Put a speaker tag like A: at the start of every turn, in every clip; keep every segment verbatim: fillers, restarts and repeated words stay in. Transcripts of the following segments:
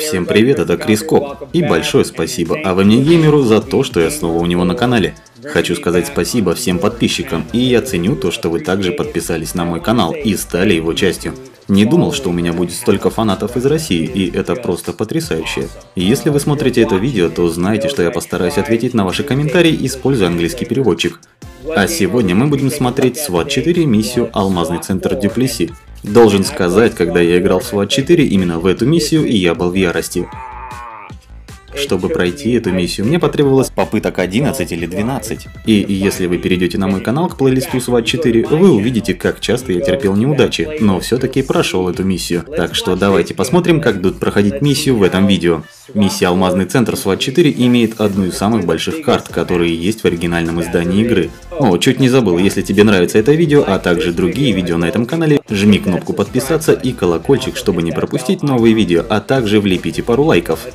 A: Всем привет, это Крис Коп, и большое спасибо АВМне Геймеру за то, что я снова у него на канале. Хочу сказать спасибо всем подписчикам, и я ценю то, что вы также подписались на мой канал и стали его частью. Не думал, что у меня будет столько фанатов из России, и это просто потрясающе. Если вы смотрите это видео, то знайте, что я постараюсь ответить на ваши комментарии, используя английский переводчик. А сегодня мы будем смотреть сват четыре миссию «Алмазный центр Дюплесси». Должен сказать, когда я играл в сват четыре именно в эту миссию, и я был в ярости. Чтобы пройти эту миссию, мне потребовалось попыток одиннадцать или двенадцать. И если вы перейдете на мой канал к плейлисту сват четыре, вы увидите, как часто я терпел неудачи, но все-таки прошел эту миссию. Так что давайте посмотрим, как будут проходить миссию в этом видео. Миссия «Алмазный центр» сват четыре имеет одну из самых больших карт, которые есть в оригинальном издании игры. О, чуть не забыл, если тебе нравится это видео, а также другие видео на этом канале, жми кнопку подписаться и колокольчик, чтобы не пропустить новые видео, а также влепите пару лайков.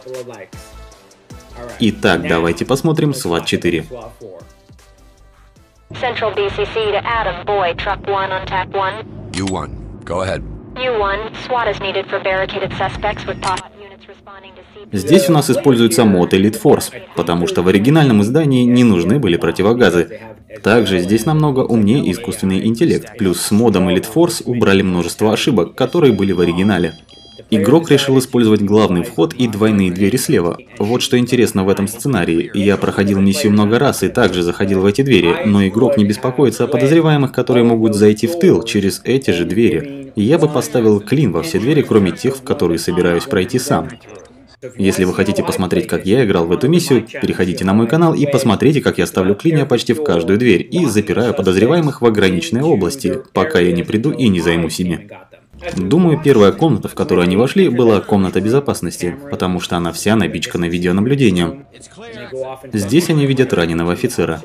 A: Итак, давайте посмотрим сват четыре.
B: Central B C C to Adam, boy, truck one on tack one.
C: U one, go ahead.
B: U one, SWAT is needed for barricaded suspects with top units responding to C P.
A: Здесь у нас используется мод Elite Force, потому что в оригинальном издании не нужны были противогазы. Также здесь намного умнее искусственный интеллект, плюс с модом Elite Force убрали множество ошибок, которые были в оригинале. Игрок решил использовать главный вход и двойные двери слева. Вот что интересно в этом сценарии. Я проходил миссию много раз и также заходил в эти двери, но игрок не беспокоится о подозреваемых, которые могут зайти в тыл через эти же двери. Я бы поставил клин во все двери, кроме тех, в которые собираюсь пройти сам. Если вы хотите посмотреть, как я играл в эту миссию, переходите на мой канал и посмотрите, как я ставлю клинья почти в каждую дверь и запираю подозреваемых в ограниченной области, пока я не приду и не займусь ими. Думаю, первая комната, в которую они вошли, была комната безопасности, потому что она вся напичкана видеонаблюдением. Здесь они видят раненого офицера.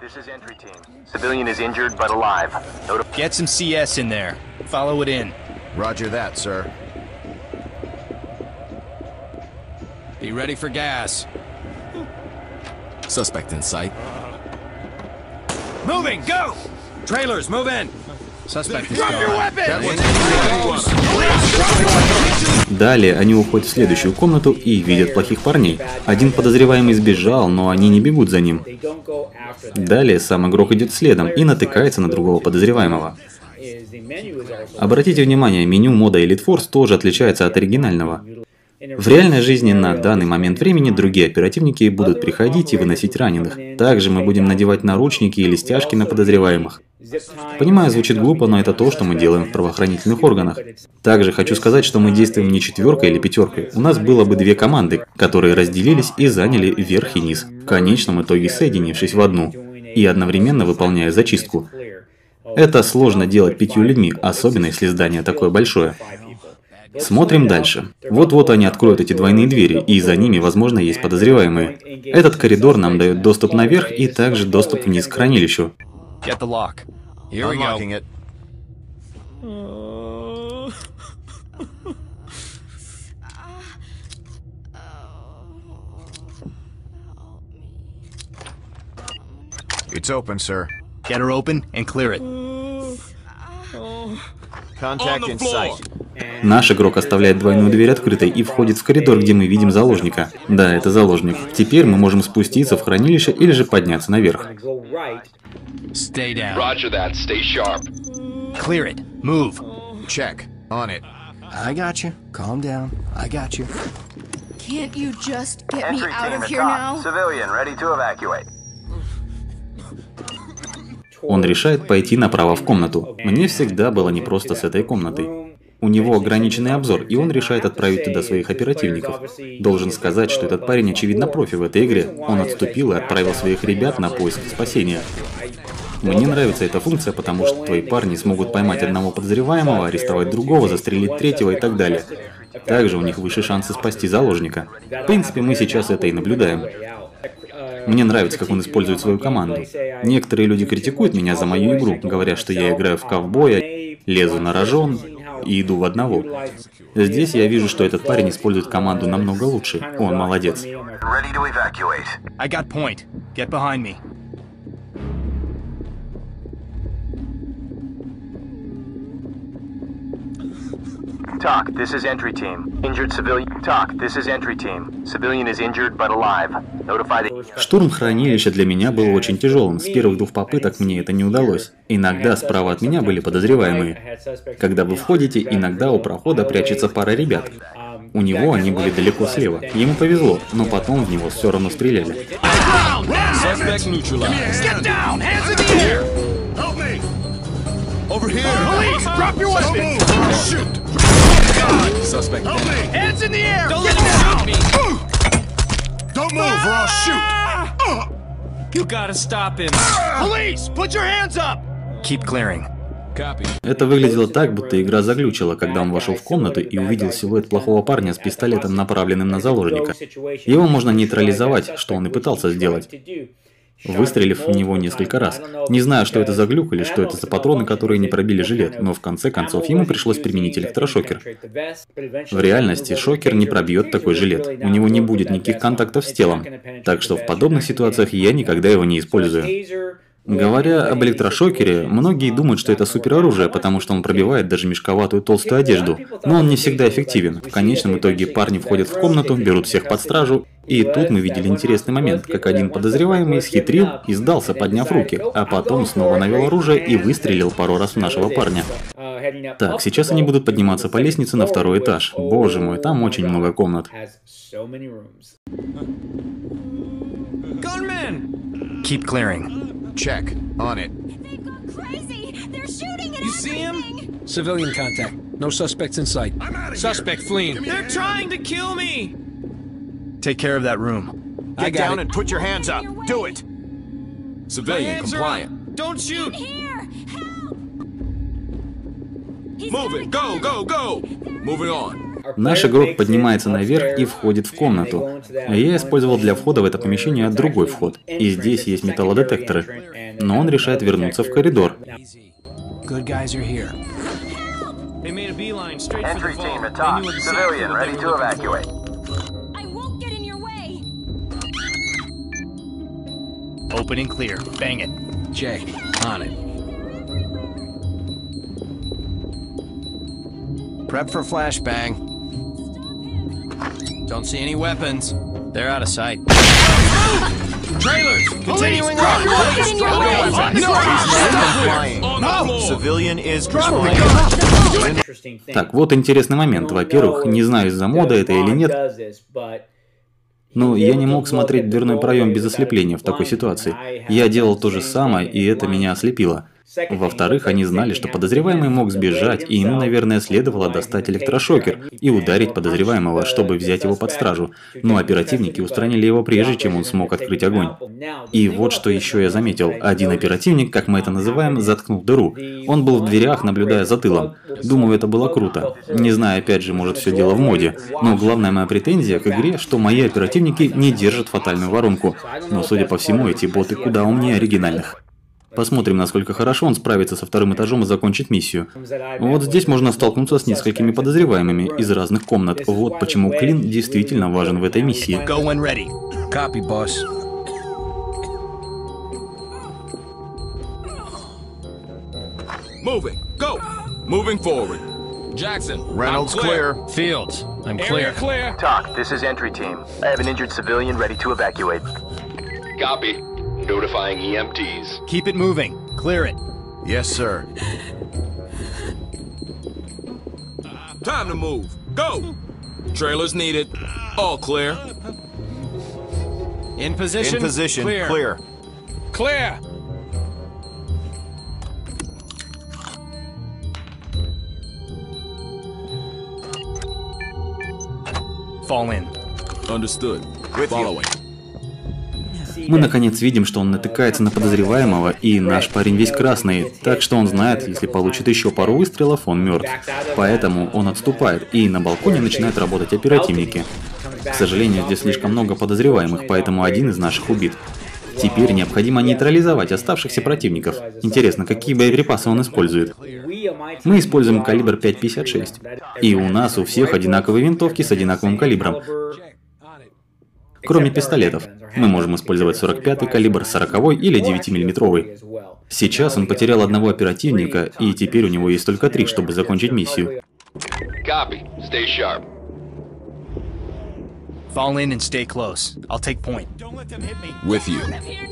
D: Get some C S in there. Follow it in.
C: Roger that, sir.
D: Be ready for gas.
C: Suspect in sight.
D: Moving, go! Trailers, move in. Suspect is
C: Drop your
D: gone.
C: weapon!
A: Далее они уходят в следующую комнату и видят плохих парней. Один подозреваемый сбежал, но они не бегут за ним. Далее сам игрок идет следом и натыкается на другого подозреваемого. Обратите внимание, меню мода Elite Force тоже отличается от оригинального. В реальной жизни на данный момент времени другие оперативники будут приходить и выносить раненых. Также мы будем надевать наручники или стяжки на подозреваемых. Понимаю, звучит глупо, но это то, что мы делаем в правоохранительных органах. Также хочу сказать, что мы действуем не четверкой или пятеркой. У нас было бы две команды, которые разделились и заняли верх и низ, в конечном итоге соединившись в одну, и одновременно выполняя зачистку. Это сложно делать пятью людьми, особенно если здание такое большое. Смотрим дальше. Вот-вот они откроют эти двойные двери, и за ними, возможно, есть подозреваемые. Этот коридор нам дает доступ наверх и также доступ вниз к хранилищу.
D: Get the lock. Here we
C: Unlocking
D: go.
C: it. It's open, sir.
D: Get her open and clear it.
C: Contact in sight.
A: Наш игрок оставляет двойную дверь открытой и входит в коридор, где мы видим заложника. Да, это заложник. Теперь мы можем спуститься в хранилище или же подняться наверх.
D: Stay down.
E: Roger that. Stay sharp.
D: Clear it. Move.
C: Check. On it.
D: I got you. Calm down. I got you.
F: Can't you just get me out of here now?
G: Civilian ready to evacuate.
A: Он решает пойти направо в комнату. Мне всегда было непросто с этой комнатой. У него ограниченный обзор, и он решает отправить туда своих оперативников. Должен сказать, что этот парень очевидно профи в этой игре. Он отступил и отправил своих ребят на поиск спасения. Мне нравится эта функция, потому что твои парни смогут поймать одного подозреваемого, арестовать другого, застрелить третьего и так далее. Также у них выше шансы спасти заложника. В принципе, мы сейчас это и наблюдаем. Мне нравится, как он использует свою команду. Некоторые люди критикуют меня за мою игру, говоря, что я играю в ковбоя, лезу на рожон и иду в одного. Здесь я вижу, что этот парень использует команду намного лучше. Он молодец.
G: Ready to evacuate.
D: I got point. Get behind me.
G: Talk, this is entry team. Injured civilian. Talk, this is entry team. Civilian is injured but alive. Notify the...
A: Штурм хранилища для меня был очень тяжелым. С первых двух попыток мне это не удалось. Иногда справа от меня были подозреваемые. Когда вы входите, иногда у прохода прячется пара ребят. У него они были далеко слева. Ему повезло, но потом в него все равно стреляли.
E: Over here! Police! Drop your weapon! Shoot! Suspect dead. Hands in the air! Don't let him shoot me! Don't move or I'll shoot!
D: You gotta stop him.
E: Police! Put your hands up!
D: Keep clearing.
E: Copy.
A: Это выглядело так, будто игра заглючила, когда он вошел в комнату и увидел силуэт плохого парня с пистолетом, направленным на заложника. Его можно нейтрализовать, что он и пытался сделать, выстрелив в него несколько раз. Не знаю, что это за глюк или что это за патроны, которые не пробили жилет, но в конце концов ему пришлось применить электрошокер. В реальности шокер не пробьет такой жилет, у него не будет никаких контактов с телом, так что в подобных ситуациях я никогда его не использую. Говоря об электрошокере, многие думают, что это супероружие, потому что он пробивает даже мешковатую толстую одежду. Но он не всегда эффективен. В конечном итоге парни входят в комнату, берут всех под стражу. И тут мы видели интересный момент, как один подозреваемый схитрил и сдался, подняв руки, а потом снова навел оружие и выстрелил пару раз в нашего парня. Так, сейчас они будут подниматься по лестнице на второй этаж. Боже мой, там очень много комнат.
D: Keep clearing.
C: Check. On it.
F: They've gone crazy. They're shooting at
E: You see him?
F: everything.
H: Civilian contact. No suspects in sight. Suspect fleeing.
E: They're trying to kill me!
D: Take care of that room.
H: I
C: Get
H: got
C: down
H: it.
C: and put your hands up. Do it.
E: Civilian compliant. Don't shoot!
F: Here, help! He's
E: Move it! Go, go, go! Moving on.
A: Наш игрок поднимается наверх и входит в комнату. Я использовал для входа в это помещение другой вход. И здесь есть металлодетекторы. Но он решает вернуться в коридор.
D: Good guys are here.
E: They made a beeline straight for the
G: Entry team
E: vault.
G: at
E: They
G: top.
E: knew exactly
G: Civilian
E: what they
G: ready
E: were
G: to
E: looking
G: evacuate.
F: I won't get in your way.
D: Open and clear. Bang it.
H: Jay, on it.
C: Prep for flashbang.
D: Don't see any weapons. They're out of sight.
E: Trailers! Continuing on!
F: Get in your way.
E: No!
C: Civilian is responding.
A: Так, вот интересный момент. Во-первых, не знаю, из-за мода это или нет, но я не мог смотреть в дверной проем без ослепления в такой ситуации. Я делал то же самое, и это меня ослепило. Во-вторых, они знали, что подозреваемый мог сбежать, и ему, наверное, следовало достать электрошокер и ударить подозреваемого, чтобы взять его под стражу. Но оперативники устранили его прежде, чем он смог открыть огонь. И вот что еще я заметил. Один оперативник, как мы это называем, заткнул дыру. Он был в дверях, наблюдая за тылом. Думаю, это было круто. Не знаю, опять же, может, все дело в моде. Но главная моя претензия к игре, что мои оперативники не держат фатальную воронку. Но, судя по всему, эти боты куда умнее оригинальных. Посмотрим, насколько хорошо он справится со вторым этажом и закончит миссию. Вот здесь можно столкнуться с несколькими подозреваемыми из разных комнат. Вот почему клин действительно важен в этой миссии.
D: Go when ready.
H: Copy, boss.
E: Moving. Go! Moving forward. Jackson.
C: Reynolds
E: I'm
C: clear.
D: Fields, I'm
E: Area
D: clear.
E: clear.
G: Talk, this is entry team. I have an injured civilian ready to evacuate.
I: Copy. Notifying E M Ts.
D: Keep it moving. Clear it.
C: Yes, sir.
E: Time to move. Go! Trailers needed. All clear.
D: In position.
C: In position.
D: Clear.
C: Clear.
E: Clear!
D: Fall in.
E: Understood.
C: With you.
E: Following.
A: Мы наконец видим, что он натыкается на подозреваемого, и наш парень весь красный, так что он знает, если получит еще пару выстрелов, он мертв. Поэтому он отступает, и на балконе начинают работать оперативники. К сожалению, здесь слишком много подозреваемых, поэтому один из наших убит. Теперь необходимо нейтрализовать оставшихся противников. Интересно, какие боеприпасы он использует? Мы используем калибр пять пятьдесят шесть. И у нас у всех одинаковые винтовки с одинаковым калибром. Кроме пистолетов. Мы можем использовать сорок пятый калибр, сороковой или девятимиллиметровый. Сейчас он потерял одного оперативника, и теперь у него есть только три, чтобы закончить миссию.
I: Copy. Stay sharp.
D: Fall in and stay close. I'll take point.
E: Don't let them hit me.
H: With you.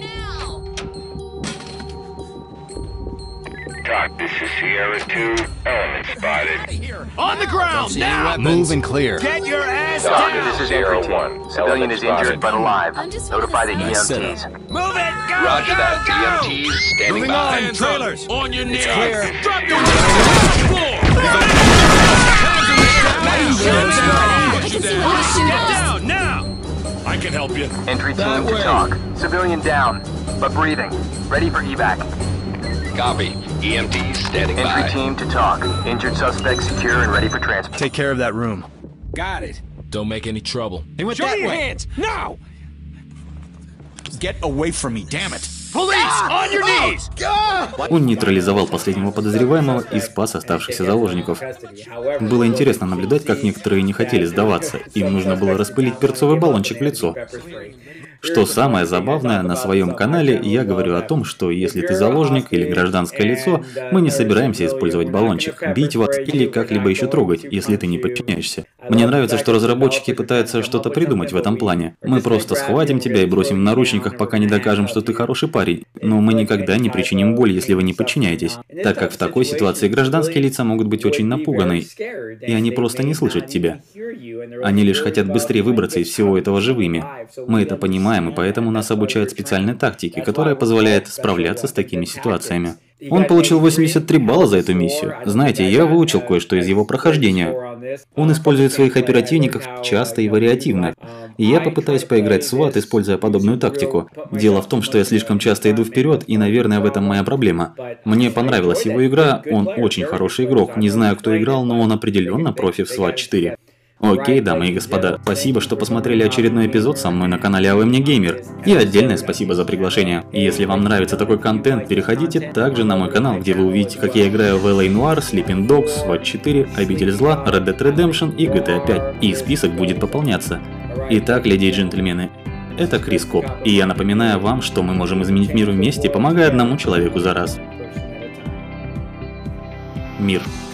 J: Talk, this is Sierra two. Element spotted.
E: On the ground, now!
D: Move and clear.
E: Get your ass
G: Talk,
E: down!
G: this is entry team. Civilian is injured but alive. Notify the E M Ts.
E: Move it! Go,
I: Roger
E: go,
I: that.
E: go!
I: E M Ts standing
E: Moving
I: by.
E: on, trailers! On your knees!
D: clear.
E: Drop your weapons to the floor! Get down, now! I can help you.
G: Entry team to talk. Civilian down, but breathing. Ready for evac.
I: Copy. E M Ts standing
G: Entry
I: by.
G: team to talk. Injured suspect secure and ready for transport.
D: Take care of that room.
H: Got it. Don't make any trouble. He went
E: Show
H: that
E: me your
H: way.
E: hands, now!
H: Get away from me, damn it.
E: Police, on your knees!
A: Он нейтрализовал последнего подозреваемого и спас оставшихся заложников. Было интересно наблюдать, как некоторые не хотели сдаваться. Им нужно было распылить перцовый баллончик в лицо. Что самое забавное, на своем канале я говорю о том, что если ты заложник или гражданское лицо, мы не собираемся использовать баллончик, бить вас или как-либо еще трогать, если ты не подчиняешься. Мне нравится, что разработчики пытаются что-то придумать в этом плане. Мы просто схватим тебя и бросим в наручниках, пока не докажем, что ты хороший парень, но мы никогда не причиним боль, если вы не подчиняетесь, так как в такой ситуации гражданские лица могут быть очень напуганы, и они просто не слышат тебя. Они лишь хотят быстрее выбраться из всего этого живыми. Мы это понимаем, и поэтому нас обучают специальной тактике, которая позволяет справляться с такими ситуациями. Он получил восемьдесят три балла за эту миссию. Знаете, я выучил кое-что из его прохождения. Он использует своих оперативников часто и вариативно. И я попытаюсь поиграть в сват, используя подобную тактику. Дело в том, что я слишком часто иду вперед, и, наверное, в этом моя проблема. Мне понравилась его игра, он очень хороший игрок. Не знаю, кто играл, но он определенно профи в сват четыре. Окей, дамы и господа, спасибо, что посмотрели очередной эпизод со мной на канале АВ Мне Геймер. И отдельное спасибо за приглашение. И если вам нравится такой контент, переходите также на мой канал, где вы увидите, как я играю в эл эй Noire, Sleeping Dogs, сват четыре, Обитель Зла, Red Dead Redemption и джи ти эй пять. И список будет пополняться. Итак, леди и джентльмены, это Крис Коп. И я напоминаю вам, что мы можем изменить мир вместе, помогая одному человеку за раз. Мир.